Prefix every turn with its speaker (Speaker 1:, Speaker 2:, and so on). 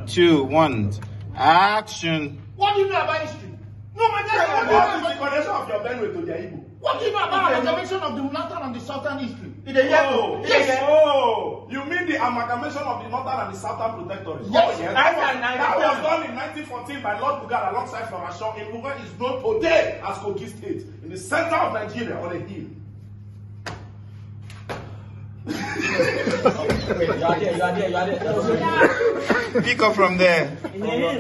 Speaker 1: 2, 1. Action.
Speaker 2: What do you know about history? No, my dad,
Speaker 3: What is the connection of your Benue to their Igbo?
Speaker 2: what do you know about amalgamation of the northern and the southern history?
Speaker 3: Oh,
Speaker 2: Yes.
Speaker 3: Oh, you mean the amalgamation of the northern and the southern protectorate?
Speaker 2: Yes.
Speaker 3: Oh, yes. That was done in 1914 by Lord Lugard alongside Flora Shaw in Lugard is known today as Kogi State, in the center of Nigeria on a hill.
Speaker 4: You are there.
Speaker 1: Pick up from there.